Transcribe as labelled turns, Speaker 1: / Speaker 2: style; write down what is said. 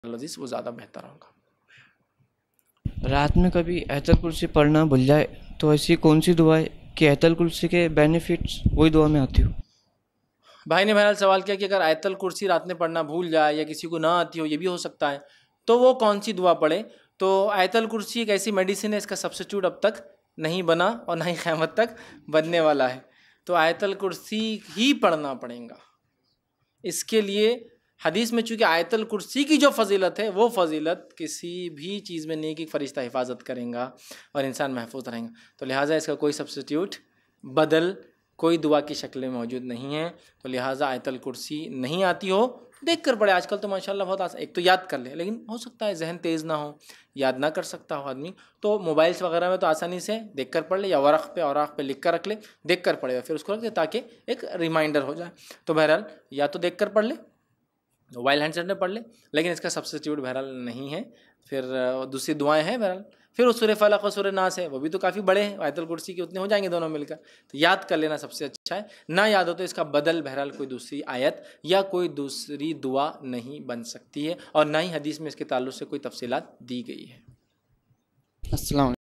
Speaker 1: लजीज वो ज़्यादा बेहतर होगा।
Speaker 2: रात में कभी आयतल कुर्सी पढ़ना भूल जाए तो ऐसी कौन सी दुआ है कि आयतल कुर्सी के बेनिफिट्स वही दुआ में आती हो?
Speaker 1: भाई ने बहरहाल सवाल किया कि अगर आयतल कुर्सी रात में पढ़ना भूल जाए या किसी को ना आती हो, ये भी हो सकता है, तो वो कौन सी दुआ पढ़े। तो आयतल कुर्सी एक ऐसी मेडिसिन है, इसका सब्स्टिट्यूट अब तक नहीं बना और ना ही क़यामत तक बनने वाला है। तो आयतल कुर्सी ही पढ़ना पड़ेगा। इसके लिए हदीस में चूँकि आयतल कुर्सी की जो फ़जीलत है, वो फ़जीलत किसी भी चीज़ में नहीं कि फ़रिश्ता हिफाजत करेगा और इंसान महफूज रहेगा, तो लिहाजा इसका कोई सब्स्टिट्यूट बदल कोई दुआ की शक्ल में मौजूद नहीं है। तो लिहाजा आयतल कुर्सी नहीं आती हो, देख कर पढ़े। आजकल तो माशाल्लाह बहुत आसान, एक तो याद कर ले, लेकिन हो सकता है जहन तेज़ ना हो, याद ना कर सकता हो आदमी, तो मोबाइल्स वगैरह में तो आसानी से देख कर पढ़ ले, या औराक़ पे लिख कर रख ले, देख कर पढ़े, फिर उसको रख दे ताकि एक रिमाइंडर हो जाए। तो बहरहाल या तो देख कर पढ़ ले, मोबाइल हैंडसेट में पढ़ ले, लेकिन इसका सब्स्टिट्यूट बहरहाल नहीं है। फिर दूसरी दुआएं हैं बहरहाल, फिर उस सूरह फलक और सूरह नास है, वो भी तो काफ़ी बड़े हैं, आयतल कुर्सी के उतने हो जाएंगे दोनों मिलकर। तो याद कर लेना सबसे अच्छा है। ना याद हो तो इसका बदल बहरहाल कोई दूसरी आयत या कोई दूसरी दुआ नहीं बन सकती है, और ना ही हदीस में इसके ताल्लुक़ से कोई तफसीलात दी गई है।
Speaker 2: अस्सलाम।